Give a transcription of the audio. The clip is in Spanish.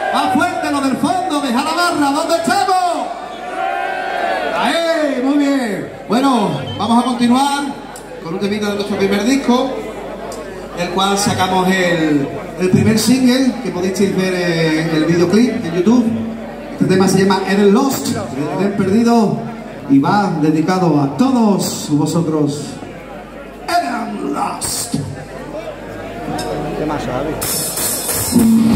Más fuerte lo del fondo, deja la barra, ¿dónde estamos? Ahí, muy bien. Bueno, vamos a continuar con un temita de nuestro primer disco, del cual sacamos el primer single, que podéis ver en el videoclip en YouTube. Este tema se llama Eden Lost, Eden Perdido, y va dedicado a todos vosotros. Eden Lost. ¿Qué más, David?